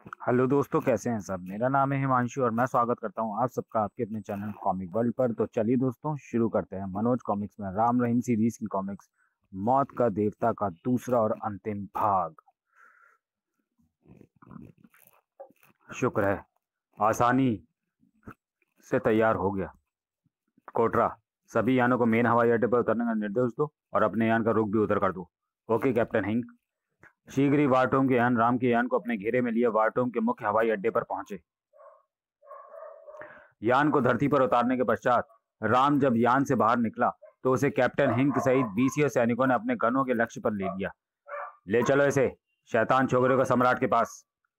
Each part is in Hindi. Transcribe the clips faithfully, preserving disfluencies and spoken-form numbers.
हेलो दोस्तों, कैसे हैं सब। मेरा नाम है हिमांशु और मैं स्वागत करता हूं आप सबका आपके अपने चैनल कॉमिक वर्ल्ड पर। तो चलिए दोस्तों, शुरू करते हैं मनोज कॉमिक्स में राम रहीम सीरीज की कॉमिक्स मौत का देवता का दूसरा और अंतिम भाग। शुक्र है आसानी से तैयार हो गया। कोटरा, सभी यानों को मेन हवाई अड्डे पर उतरने का निर्देश दो और अपने यान का रुख भी उतर कर दो। ओके कैप्टन हिंक। शीघ्र ही वार्टोम के यान राम के यान को अपने घेरे में लिए वार्टोम के मुख्य हवाई अड्डे पर पहुंचे। यान को धरती पर उतारने के पश्चात राम जब यान से बाहर निकला तो उसे कैप्टन हिंक सहित बीसीय सैनिकों ने अपने गनों के लक्ष्य पर ले लिया। ले चलो इसे शैतान छोकरे को सम्राट के पास।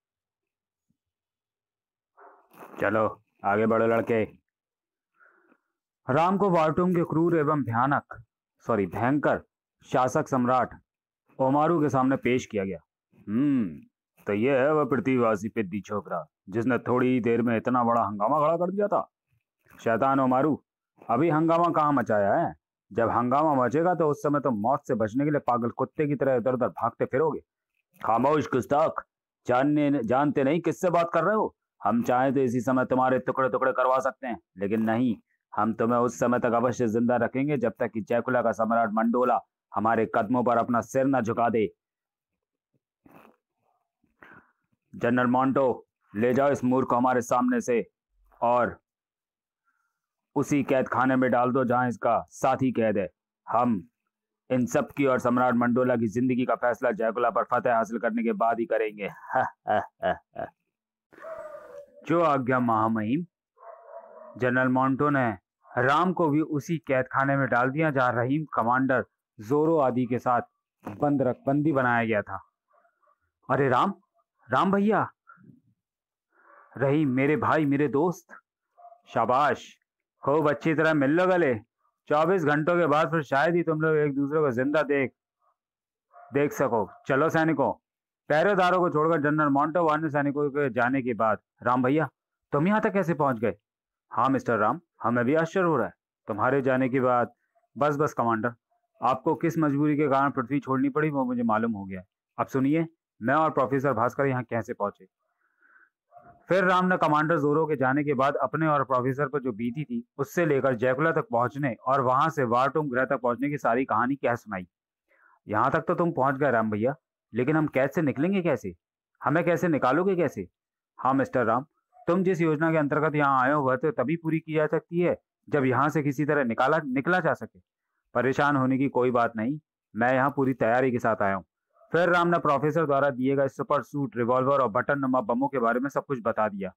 चलो आगे बढ़ो लड़के। राम को वार्टूम के क्रूर एवं भयानक सॉरी भयंकर शासक सम्राट ओमारू के सामने पेश किया गया। हम्म तो ये है वह पृथ्वीवासी पिद्दी छोकरा जिसने थोड़ी ही देर में इतना बड़ा हंगामा खड़ा कर दिया था। शैतान ओमारू, अभी हंगामा कहाँ मचाया है। जब हंगामा मचेगा तो उस समय तो मौत से बचने के लिए पागल कुत्ते की तरह इधर उधर भागते फिरोगे। खामोश गुस्ताख, जानने जानते नहीं किससे बात कर रहे हो। हम चाहे तो इसी समय तुम्हारे टुकड़े टुकड़े करवा सकते हैं, लेकिन नहीं, हम तुम्हें उस समय तक अवश्य जिंदा रखेंगे जब तक कि जैकुला का सम्राट मंडोला हमारे कदमों पर अपना सिर न झुका दे। जनरल मॉन्टो, ले जाओ इस मूर्ख को हमारे सामने से और उसी कैद खाने में डाल दो जहां इसका साथी कैद है। हम इन सब की और सम्राट मंडोला की जिंदगी का फैसला जयकुला पर फतेह हासिल करने के बाद ही करेंगे। जो आज्ञा महामहिम। जनरल मॉन्टो ने राम को भी उसी कैद खाने में डाल दिया जहां रहीम कमांडर जोरो आदि के साथ बंद रख बंदी बनाया गया था। अरे राम, राम भैया, रहीम मेरे भाई, मेरे दोस्त, शाबाश, खूब अच्छी तरह मिल लो गले। चौबीस घंटों के बाद फिर शायद ही तुम लोग एक दूसरे को जिंदा देख देख सको। चलो सैनिकों। पहरेदारों को छोड़कर जनरल मॉन्टो व अन्य सैनिकों के जाने के बाद, राम भैया, तुम यहाँ तक कैसे पहुंच गए। हाँ मिस्टर राम, हमें भी आश्चर्य हो रहा है तुम्हारे जाने के बाद। बस बस कमांडर, आपको किस मजबूरी के कारण पृथ्वी छोड़नी पड़ी वो मुझे मालूम हो गया है। अब सुनिए, मैं और प्रोफेसर भास्कर यहाँ कैसे पहुंचे। फिर राम ने कमांडर जोरो के जाने के बाद अपने और प्रोफेसर पर जो बीती थी उससे लेकर जयकुला तक पहुंचने और वहां से वारटूम ग्रह तक पहुंचने की सारी कहानी कह सुनाई। यहाँ तक तो तुम पहुंच गए राम भैया, लेकिन हम कैद से निकलेंगे कैसे, हमें कैसे निकालोगे कैसे। हाँ मिस्टर राम, तुम जिस योजना के अंतर्गत यहाँ आए हो वह तो तभी पूरी की जा सकती है जब यहाँ से किसी तरह निकाला निकला जा सके। परेशान होने की कोई बात नहीं, मैं यहाँ पूरी तैयारी के साथ आया हूँ। फिर राम ने प्रोफेसर द्वारा दिए गए सुपर सूट, रिवॉल्वर और बटन नुमा बमों के बारे में सब कुछ बता दिया।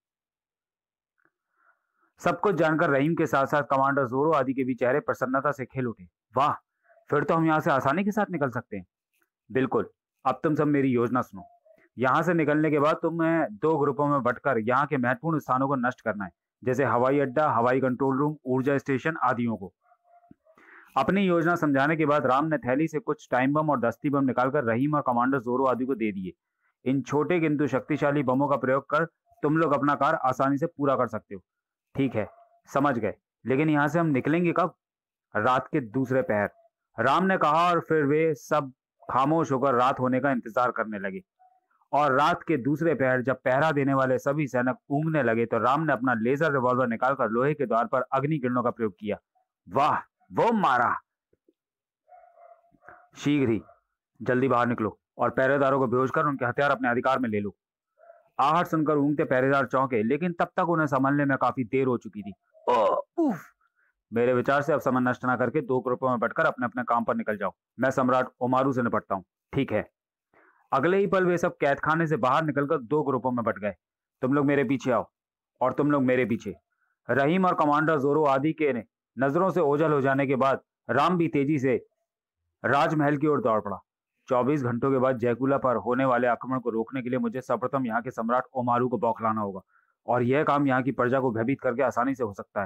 सब कुछ जानकर रहीम के साथ साथ कमांडर जोरो आदि के भी चेहरे प्रसन्नता से खिल उठे। वाह, फिर तो हम यहाँ से आसानी के साथ निकल सकते हैं। बिल्कुल। अब तुम सब मेरी योजना सुनो। यहाँ से निकलने के बाद तुम्हें दो ग्रुपों में बंटकर यहाँ के महत्वपूर्ण स्थानों को नष्ट करना है, जैसे हवाई अड्डा, हवाई कंट्रोल रूम, ऊर्जा स्टेशन आदियों को। अपनी योजना समझाने के बाद राम ने थैली से कुछ टाइम बम और दस्ती बम निकालकर रहीम और कमांडर जोरो आदि को दे दिए। इन छोटे किंतु शक्तिशाली बमों का प्रयोग कर तुम लोग अपना कार्य आसानी से पूरा कर सकते हो। ठीक है, समझ गए, लेकिन यहाँ से हम निकलेंगे कब। रात के दूसरे पहर, राम ने कहा, और फिर वे सब खामोश होकर रात होने का इंतजार करने लगे। और रात के दूसरे पहर जब पहरा देने वाले सभी सैनिक ऊँघने लगे तो राम ने अपना लेजर रिवॉल्वर निकालकर लोहे के द्वार पर अग्नि किरणों का प्रयोग किया। वाह, वो मारा। शीघ्र ही, जल्दी बाहर निकलो और पहरेदारों को बेहोश कर उनके हथियार अपने अधिकार में ले लो। आहट सुनकर ऊँघते पहरेदार चौंके, लेकिन तब तक उन्हें संभलने में काफी देर हो चुकी थी। ओह, उफ। मेरे विचार से अब समय नष्ट न करके दो ग्रुपों में बंटकर अपने अपने काम पर निकल जाओ। मैं सम्राट ओमारू से निपटता हूँ। ठीक है। अगले ही पल वे सब कैद खाने से बाहर निकलकर दो ग्रुपों में बंट गए। तुम लोग मेरे पीछे आओ और तुम लोग मेरे पीछे। रहीम और कमांडर जोरो आदि के ने नजरों से ओझल हो जाने के बाद राम भी तेजी से राजमहल की ओर दौड़ पड़ा। चौबीस घंटों के बाद जयकुला पर होने वाले आक्रमण को रोकने के लिए मुझे सर्वप्रथम यहाँ के सम्राट ओमारू को बौखलाना होगा, और यह काम यहाँ की प्रजा को भयभीत करके आसानी से हो सकता है।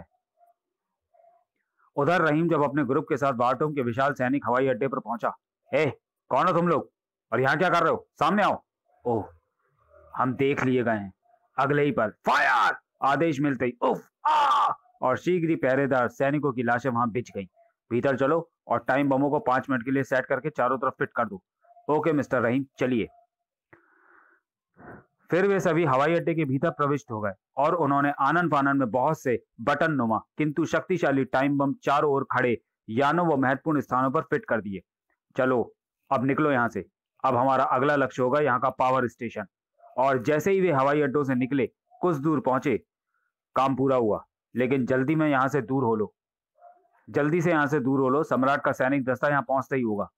उधर रहीम जब अपने ग्रुप के साथ बार्टोम के विशाल सैनिक हवाई अड्डे पर पहुंचा। हे, कौन हो तुम लोग और यहाँ क्या कर रहे हो, सामने आओ। ओह, हम देख लिए गए हैं। अगले ही पल फायर आदेश मिलते ही उफ आ और शीघ्र ही पहरेदार सैनिकों की लाशें वहां बिछ गईं। भीतर चलो और टाइम बमों को पांच मिनट के लिए सेट करके चारों तरफ फिट कर दो। ओके मिस्टर रहीम, चलिए। फिर वे सभी हवाई अड्डे के भीतर प्रविष्ट हो गए और उन्होंने आनन फानन में बहुत से बटन नुमा किंतु शक्तिशाली टाइम बम चारों ओर खड़े यानों व महत्वपूर्ण स्थानों पर फिट कर दिए। चलो अब निकलो यहाँ से। अब हमारा अगला लक्ष्य होगा यहाँ का पावर स्टेशन। और जैसे ही वे हवाई अड्डों से निकले कुछ दूर पहुंचे, काम पूरा हुआ। लेकिन जल्दी में यहाँ से दूर हो लो, जल्दी से यहाँ से दूर हो लो, सम्राट का सैनिक दस्ता यहाँ पहुंचता ही होगा।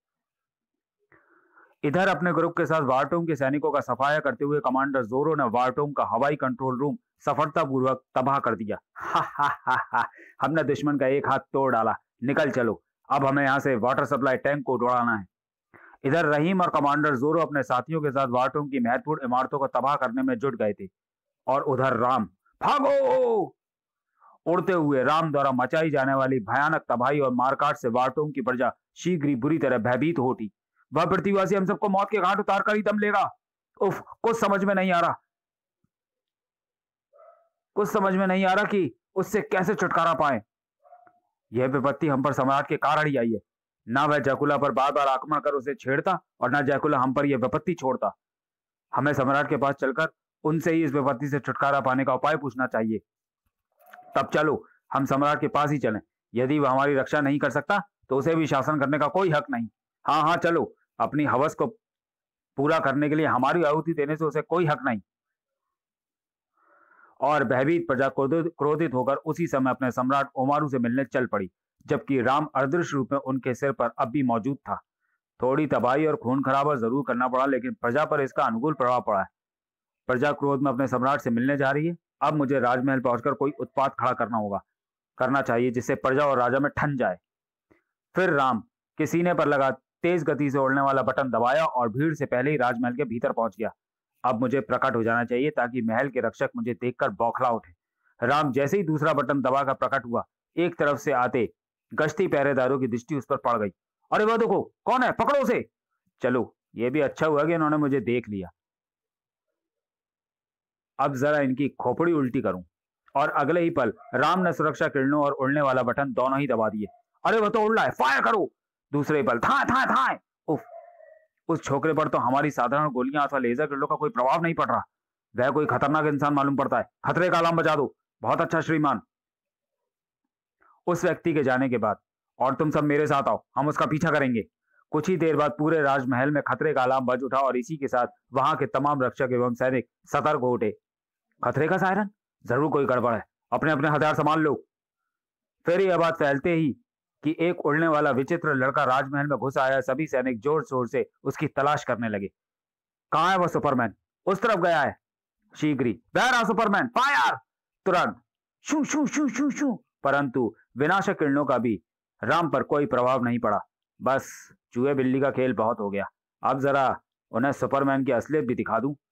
इधर अपने ग्रुप के साथ वारटोंग के सैनिकों का सफाया करते हुए कमांडर जोरो ने वारटोंग का हवाई कंट्रोल रूम सफलतापूर्वक तबाह कर दिया। हा हा हा हा, हमने दुश्मन का एक हाथ तोड़ डाला। निकल चलो, अब हमें यहाँ से वाटर सप्लाई टैंक को उड़ाना है। इधर रहीम और कमांडर जोरो अपने साथियों के साथ वारटोंग की महत्वपूर्ण इमारतों को तबाह करने में जुट गए थे। और उधर राम, भागो! उड़ते हुए राम द्वारा मचाई जाने वाली भयानक तबाही और मारकाट से वारटोंग की प्रजा शीघ्र ही बुरी तरह भयभीत हो उठी। वह पृथ्वीवासी हम सबको मौत के घाट उतार कर ही दम लेगा। उफ, कुछ समझ में नहीं आ रहा कुछ समझ में नहीं आ रहा कि उससे कैसे छुटकारा पाए। यह विपत्ति हम पर सम्राट के कारण ही आई है। ना वह जैकुला पर बार बार आक्रमण कर उसे छेड़ता और ना जैकुला हम पर यह विपत्ति छोड़ता। हमें सम्राट के पास चलकर उनसे ही इस विपत्ति से छुटकारा पाने का उपाय पूछना चाहिए। तब चलो हम सम्राट के पास ही चलें। यदि वह हमारी रक्षा नहीं कर सकता तो उसे भी शासन करने का कोई हक नहीं। हाँ हाँ चलो, अपनी हवस को पूरा करने के लिए हमारी आहुति देने से उसे कोई हक नहीं। और भयभीत प्रजा क्रोधित होकर उसी समय अपने सम्राट ओमारू से मिलने चल पड़ी, जबकि राम अदृश्य रूप में उनके सिर पर अब भी मौजूद था। थोड़ी तबाही और खून खराबा जरूर करना पड़ा, लेकिन प्रजा पर इसका अनुकूल प्रभाव पड़ा है। प्रजा क्रोध में अपने सम्राट से मिलने जा रही है। अब मुझे राजमहल पहुंचकर कोई उत्पात खड़ा करना होगा करना चाहिए जिससे प्रजा और राजा में ठन जाए। फिर राम के सीने पर लगा तेज गति से उड़ने वाला बटन दबाया और भीड़ से पहले ही राजमहल के भीतर पहुंच गया। अब मुझे प्रकट हो जाना चाहिए ताकि महल के रक्षक मुझे देखकर बौखला उठे। राम जैसे ही दूसरा बटन दबाकर प्रकट हुआ, एक तरफ से आते गश्ती पहरेदारों की दृष्टि उस पर पड़ गई। अरे वह देखो, कौन है, पकड़ो उसे। चलो, यह भी अच्छा हुआ कि इन्होंने मुझे देख लिया। अब जरा इनकी खोपड़ी उल्टी करूं। और अगले ही पल राम ने सुरक्षा किरणों और उड़ने वाला बटन दोनों ही दबा दिए। अरे वह तो उड़ रहा है, फायर करो। दूसरे पल था था था उफ, उस छोकरे पर तो हमारी साधारण गोलियां अथवा लेजर किरणों का कोई प्रभाव नहीं पड़ रहा। वह कोई खतरनाक इंसान मालूम पड़ता है। खतरे का अलार्म बजा दो। बहुत अच्छा श्रीमान। उस व्यक्ति के जाने के बाद, और तुम सब मेरे साथ आओ, हम उसका पीछा करेंगे। कुछ ही देर बाद पूरे राजमहल में खतरे का अलार्म बज उठा और इसी के साथ वहां के तमाम रक्षक एवं सैनिक सतर्क हो उठे। खतरे का सायरन, जरूर कोई गड़बड़ है, अपने अपने हथियार संभाल लो। फिर यह बात फैलते ही कि एक उड़ने वाला विचित्र लड़का राजमहल में घुस आया। सभी सैनिक जोर शोर से उसकी तलाश करने लगे। कहां है वह सुपरमैन? उस तरफ गया है। शीघ्र ही, वह सुपरमैन, फायर! तुरंत शू शू शू शू शू। परंतु विनाशक किरणों का भी राम पर कोई प्रभाव नहीं पड़ा। बस चूहे बिल्ली का खेल बहुत हो गया। अब जरा उन्हें सुपरमैन की असलियत भी दिखा दूं।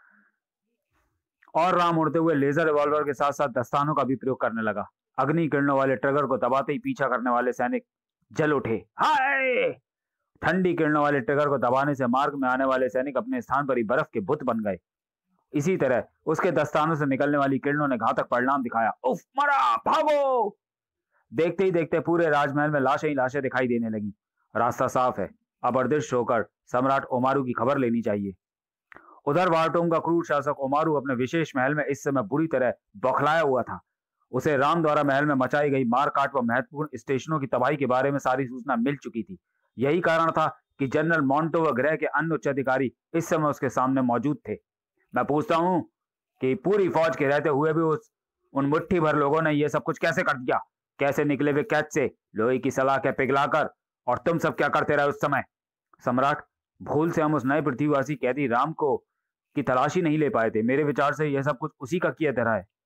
और राम उड़ते हुए लेजर रिवॉल्वर के साथ साथ दस्तानों का भी प्रयोग करने लगा। अग्नि किरणों वाले ट्रिगर को दबाते ही पीछा करने वाले सैनिक जल उठे। हाय! ठंडी किरणों वाले ट्रिगर को दबाने से मार्ग में आने वाले सैनिक अपने स्थान पर ही बर्फ के बुत बन गए। इसी तरह उसके दस्तानों से निकलने वाली किरणों ने घातक परिणाम दिखाया। उफ, मरा, भागो! देखते ही देखते पूरे राजमहल में लाशें ही लाशें दिखाई देने लगी। रास्ता साफ है। अब अदृश्य होकर सम्राट ओमारू की खबर लेनी चाहिए। उधर वारटोंग का क्रूर शासक ओमारू अपने विशेष महल में इस समय बुरी तरह बौखलाया हुआ था। उसे राम द्वारा महल में मचाई गई मारकाट व महत्वपूर्ण स्टेशनों की तबाही के बारे में सारी सूचना मिल चुकी थी। यही कारण था कि जनरल मॉन्टो व ग्रह के अन्य उच्च अधिकारी इस समय उसके सामने मौजूद थे। मैं पूछता हूं कि पूरी फौज के रहते हुए भी उस उन मुट्ठी भर लोगों ने यह सब कुछ कैसे कर दिया? कैसे निकले वे कैद से लोहे की सलाखें पिघलाकर? और तुम सब क्या करते रहे उस समय? सम्राट, भूल से हम उस नए पृथ्वीवासी कैदी राम को की तलाशी नहीं ले पाए थे। मेरे विचार से यह सब कुछ उसी का किया धरा है।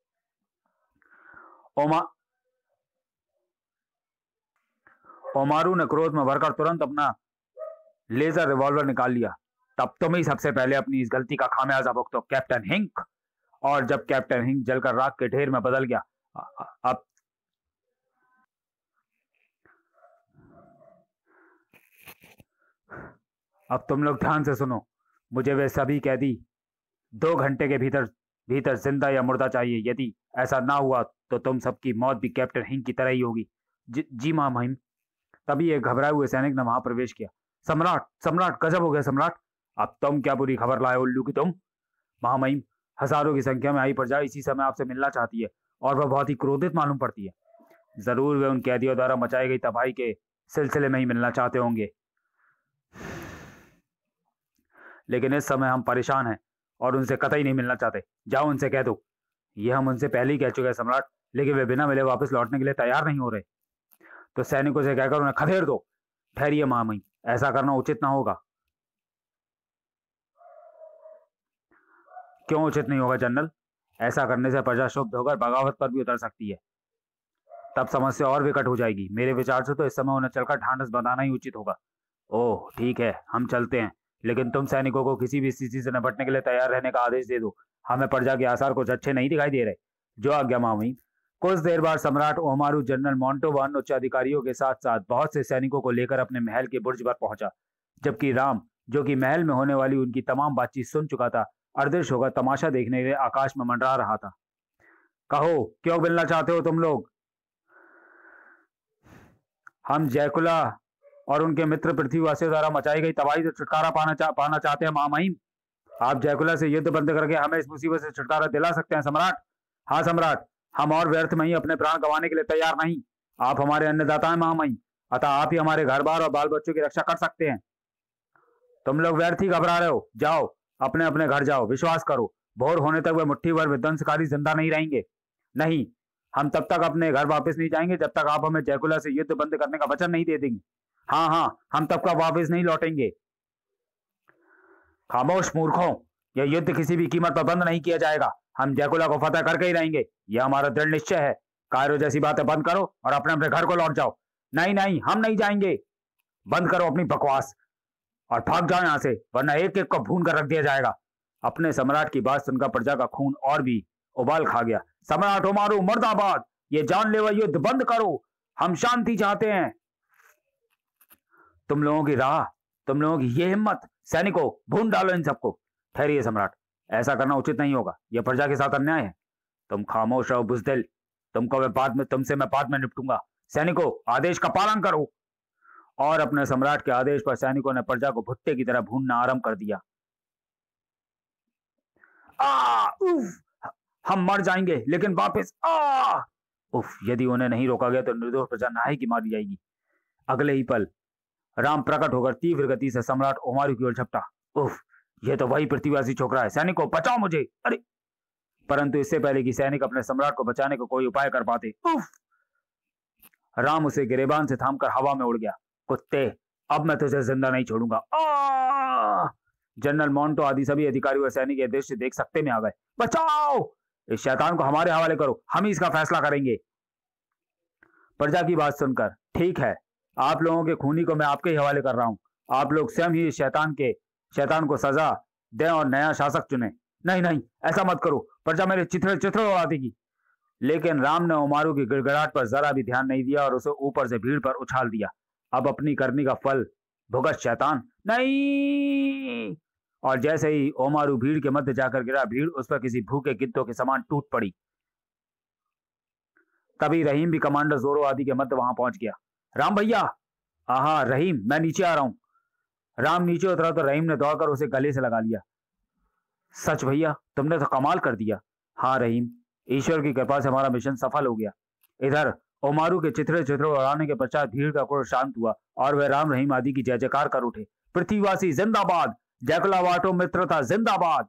ओमा ओमारू ने क्रोध में भरकर तुरंत अपना लेजर रिवॉल्वर निकाल लिया। तब तुम ही सबसे पहले अपनी इस गलती का खामियाजा भुगतो, कैप्टन हिंक। और जब कैप्टन हिंक जलकर राख के ढेर में बदल गया, अब अब तुम लोग ध्यान से सुनो। मुझे वे सभी कैदी दो घंटे के भीतर भीतर जिंदा या मुर्दा चाहिए। यदि ऐसा ना हुआ तो तुम सबकी मौत भी कैप्टन हिंक की तरह ही होगी। जी, जी मां महिम। तभी एक घबराए हुए सैनिक ने वहां प्रवेश किया। सम्राट, सम्राट, गजब हो गया सम्राट। अब तुम क्या बुरी खबर लाए उल्लू की तुम? महामहिम, हजारों की संख्या में आई प्रजा इसी समय आपसे मिलना चाहती है और वह बहुत ही क्रोधित मालूम पड़ती है। जरूर वे उन कैदियों द्वारा मचाई गई तबाही के सिलसिले में ही मिलना चाहते होंगे, लेकिन इस समय हम परेशान हैं और उनसे कतई नहीं मिलना चाहते। जाओ उनसे कह दो। यह हम उनसे पहले ही कह चुके हैं सम्राट, लेकिन वे बिना मिले वापस लौटने के लिए तैयार नहीं हो रहे। तो सैनिकों से कहकर उन्हें खदेड़ दो। ठहरिए महामहिम, ऐसा करना उचित ना होगा। क्यों उचित नहीं होगा जनरल? ऐसा करने से प्रजा शुद्ध होकर बगावत पर भी उतर सकती है, तब समस्या और विकट हो जाएगी। मेरे विचार से तो इस समय उन्हें चलकर ढांढस बंधाना ही उचित होगा। ओह ठीक है, हम चलते हैं, लेकिन तुम सैनिकों को किसी भी स्थिति से निपटने के लिए तैयार रहने का आदेश दे दो। हमें प्रजा के आसार कुछ अच्छे नहीं दिखाई दे रहे। जो आज्ञा महामहिम। कुछ देर बाद सम्राट ओमारू जनरल मोंटो व अन्य उच्च अधिकारियों के साथ साथ बहुत से सैनिकों को लेकर अपने महल के बुर्ज पर पहुंचा, जबकि राम, जो कि महल में होने वाली उनकी तमाम बातचीत सुन चुका था, अदृश्य होकर तमाशा देखने के लिए आकाश में मंडरा रहा था। कहो, क्यों मिलना चाहते हो तुम लोग? हम जैकुला और उनके मित्र पृथ्वीवासियों द्वारा मचाई गई तबाही से छुटकारा पाना चा, पाना चाहते हैं महामहिम। आप जैकुला से युद्ध बंद करके हमें इस मुसीबत से छुटकारा दिला सकते हैं सम्राट। हाँ सम्राट, हम और व्यर्थ में ही अपने प्राण गंवाने के लिए तैयार नहीं। आप हमारे अन्नदाता हैं महामहिम, अतः आप ही हमारे घर बार और बाल बच्चों की रक्षा कर सकते हैं। तुम लोग व्यर्थ ही घबरा रहे हो। जाओ अपने अपने घर जाओ। विश्वास करो, भोर होने तक वे मुट्ठी भर विध्वंसकारी जिंदा नहीं रहेंगे। नहीं, हम तब तक अपने घर वापस नहीं जाएंगे जब तक आप हमें जैकुला से युद्ध बंद करने का वचन नहीं दे देंगे। हाँ हाँ, हम तब तक वापस नहीं लौटेंगे। खामोश मूर्खों, यह युद्ध किसी भी कीमत पर बंद नहीं किया जाएगा। हम जैकुला को फतह करके ही रहेंगे, यह हमारा दृढ़ निश्चय है। कायरो जैसी बातें बंद करो और अपने अपने घर को लौट जाओ। नहीं नहीं, हम नहीं जाएंगे। बंद करो अपनी बकवास और भाग जाओ यहाँ से, वरना एक एक को भून कर रख दिया जाएगा। अपने सम्राट की बात सुनकर प्रजा का खून और भी उबाल खा गया। सम्राट ओमारू मुर्दाबाद, ये जानलेवा युद्ध बंद करो, हम शांति चाहते हैं। तुम लोगों की राह, तुम लोगों की ये हिम्मत, सैनिकों भून डालो इन सबको। ठहरिए सम्राट, ऐसा करना उचित नहीं होगा, यह प्रजा के साथ अन्याय है। तुम खामोश रहो बुजदिल, तुमको मैं बाद में तुमसे मैं बाद में निपटूंगा। सैनिकों, आदेश का पालन करो। और अपने सम्राट के आदेश पर सैनिकों ने प्रजा को भुट्टे की तरह भूनना आरंभ कर दिया। आ, उफ, हम मर जाएंगे लेकिन वापस आ उफ, यदि उन्हें नहीं रोका गया तो निर्दोष प्रजा नाहे की मारी जाएगी। अगले ही पल राम प्रकट होकर तीव्र गति से सम्राट ओमारू की ओर झपटा। उफ, यह तो वही पृथ्वीवासी छोकरा है। सैनिकों बचाओ मुझे। अरे, परंतु इससे पहले कि सैनिक अपने सम्राट को बचाने को कोई उपाय कर पाते, उफ, राम उसे गिरेबान से थामकर हवा में उड़ गया। कुत्ते, अब मैं तुझे जिंदा नहीं छोड़ूंगा। आ! जनरल मोंटो आदि सभी अधिकारी और सैनिक यह दृश्य देख सकते में आ गए। बचाओ, इस शैतान को हमारे हवाले करो, हम ही इसका फैसला करेंगे। प्रजा की बात सुनकर, ठीक है, आप लोगों के खूनी को मैं आपके ही हवाले कर रहा हूं। आप लोग स्वयं ही इस शैतान के शैतान को सजा दें और नया शासक चुने। नहीं नहीं, ऐसा मत करो, प्रजा मेरे चिथड़े चिथड़े उड़ा देगी। लेकिन राम ने ओमारू की गिड़गिड़ाहट पर जरा भी ध्यान नहीं दिया और उसे ऊपर से भीड़ पर उछाल दिया। अब अपनी करनी का फल भुगत शैतान। नहीं! और जैसे ही ओमारू भीड़ के मध्य जाकर गिरा, भीड़ उस पर किसी भूखे गिद्धों के समान टूट पड़ी। तभी रहीम भी कमांडर जोरो आदि के मध्य वहां पहुंच गया। राम भैया! आहा रहीम, मैं नीचे आ रहा हूं। राम नीचे उतरा तो रहीम ने दौड़कर उसे गले से लगा लिया। सच भैया, तुमने तो कमाल कर दिया। हाँ रहीम, ईश्वर की कृपा से हमारा मिशन सफल हो गया। इधर ओमारू के चिथड़े चिथड़े उड़ाने के पश्चात भीड़ का क्रोध शांत हुआ और वह राम रहीम आदि की जय जयकार कर उठे। पृथ्वीवासी जिंदाबाद, जैकुला वाटो मित्रता जिंदाबाद।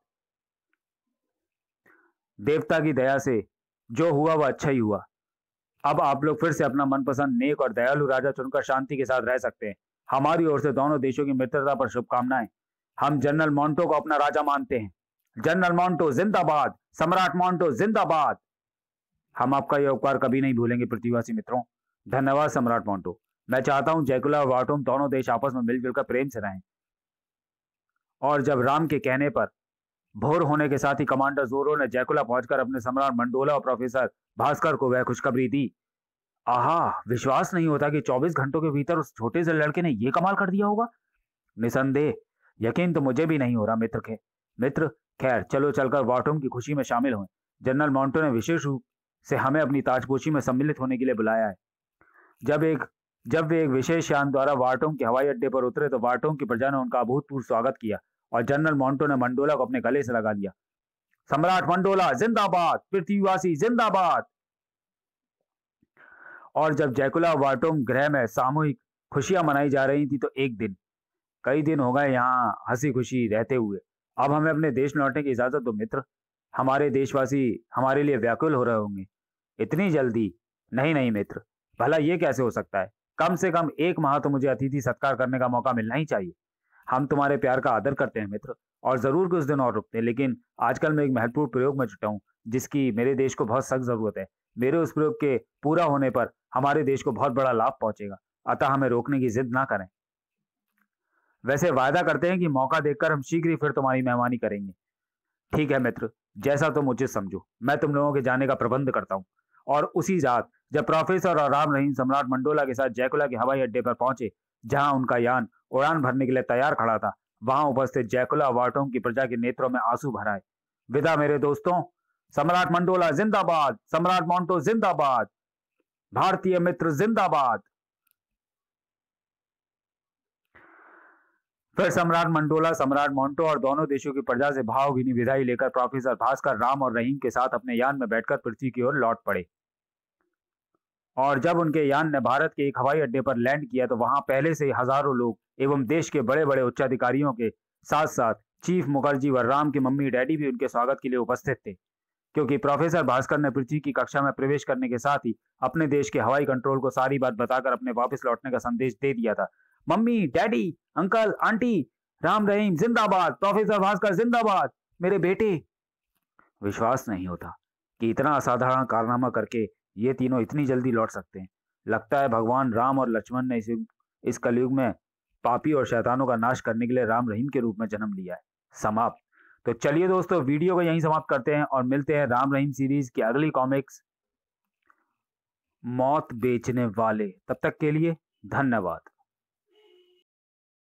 देवता की दया से जो हुआ वह अच्छा ही हुआ। अब आप लोग फिर से अपना मनपसंद नेक और दयालु राजा चुनकर शांति के साथ रह सकते हैं। हमारी ओर से दोनों देशों की मित्रता पर शुभकामनाएं। हम जनरल मोंटो को अपना राजा मानते हैं। जनरल मोंटो जिंदाबाद, सम्राट मोंटो जिंदाबाद। हम आपका यह उपकार कभी नहीं भूलेंगे पृथ्वीवासी मित्रों। धन्यवाद सम्राट मोंटो। मैं चाहता हूं जैकुला और वाटोम दोनों देश आपस में मिलजुल कर प्रेम से रहें। और जब राम के कहने पर भोर होने के साथ ही कमांडर जोरो ने जैकुला पहुंचकर अपने सम्राट मंडोला और प्रोफेसर भास्कर को वह खुशखबरी दी। आहा, विश्वास नहीं होता कि चौबीस घंटों के भीतर उस छोटे से लड़के ने यह कमाल कर दिया होगा। निसंदेह, यकीन तो मुझे भी नहीं हो रहा मित्र के मित्र खैर, चलो चलकर वाटोम की खुशी में शामिल हुए। जनरल मोंटो ने विशेष रूप से हमें अपनी ताजपोशी में सम्मिलित होने के लिए बुलाया है। जब एक जब वे एक विशेष यान द्वारा वाटोम के हवाई अड्डे पर उतरे तो वाटोम की प्रजा ने उनका अभूतपूर्व स्वागत किया और जनरल मोंटो ने मंडोला को अपने गले से लगा लिया। सम्राट मंडोला जिंदाबाद, पृथ्वीवासी जिंदाबाद। और जब जैकुला वार्टोम ग्रह में सामूहिक खुशियां मनाई जा रही थी तो एक दिन, कई दिन हो गए यहाँ हंसी खुशी रहते हुए, अब हमें अपने देश लौटने की इजाजत दो मित्र। हमारे देशवासी हमारे लिए व्याकुल हो रहे होंगे। इतनी जल्दी? नहीं नहीं मित्र, भला ये कैसे हो सकता है? कम से कम एक माह तो मुझे अतिथि सत्कार करने का मौका मिलना ही चाहिए। हम तुम्हारे प्यार का आदर करते हैं मित्र, और जरूर कुछ दिन और रुकते हैं, लेकिन आजकल मैं एक महत्वपूर्ण प्रयोग में जुटा हूँ जिसकी मेरे देश को बहुत सख्त जरूरत है। मेरे उस प्रयोग के पूरा होने पर हमारे देश को बहुत बड़ा लाभ पहुंचेगा, अतः हमें रोकने की जिद ना करें। वैसे वायदा करते हैं कि मौका देखकर हम शीघ्र ही फिर तुम्हारी मेहमानी करेंगे। ठीक है मित्र, जैसा तुम उचित समझो, मैं तुम लोगों के जाने का प्रबंध करता हूँ। और उसी रात जब प्रोफेसर और राम रहीम सम्राट मंडोला के साथ जैकुला के हवाई अड्डे पर पहुंचे, जहां उनका यान उड़ान भरने के लिए तैयार खड़ा था, वहां उपस्थित जैकुला वार्टोम की प्रजा के नेत्रों में आंसू भर आए। विदा मेरे दोस्तों। सम्राट मंडोला जिंदाबाद, सम्राट मोंटो जिंदाबाद, भारतीय मित्र जिंदाबाद। फिर सम्राट मंडोला, सम्राट मोंटो और दोनों देशों की प्रजा से भावभीनी विदाई लेकर प्रोफेसर भास्कर राम और रहीम के साथ अपने यान में बैठकर पृथ्वी की ओर लौट पड़े। और जब उनके यान ने भारत के एक हवाई अड्डे पर लैंड किया तो वहां पहले से ही हजारों लोग एवं देश के बड़े बड़े उच्चाधिकारियों के साथ साथ चीफ मुखर्जी व राम के मम्मी डैडी भी उनके स्वागत के लिए उपस्थित थे, क्योंकि प्रोफेसर भास्कर ने पृथ्वी की कक्षा में प्रवेश करने के साथ ही अपने देश के हवाई कंट्रोल को सारी बात बताकर अपने वापस लौटने का संदेश दे दिया था। Mummy daddy uncle aunty, Ram Rahim जिंदाबाद, प्रोफेसर भास्कर जिंदाबाद। मेरे बेटे, विश्वास नहीं होता कि इतना असाधारण कारनामा करके ये तीनों इतनी जल्दी लौट सकते हैं। लगता है भगवान राम और लक्ष्मण ने इस इस कलयुग में पापी और शैतानों का नाश करने के लिए राम रहीम के रूप में जन्म लिया है। समाप्त। तो चलिए दोस्तों, वीडियो को यहीं समाप्त करते हैं और मिलते हैं राम रहीम सीरीज की अगली कॉमिक्स मौत बेचने वाले। तब तक के लिए धन्यवाद।